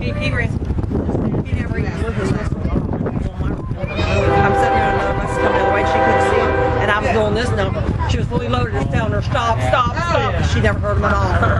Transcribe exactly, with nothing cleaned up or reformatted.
you keep risking. He never even looked at this. I'm sitting here and another bus coming the other way. She couldn't see it, and I was doing this number. She was fully loaded, just telling her stop, stop, stop. She never heard him at all.